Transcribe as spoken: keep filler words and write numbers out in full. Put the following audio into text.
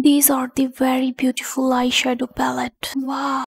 These are the very beautiful eyeshadow palette. Wow.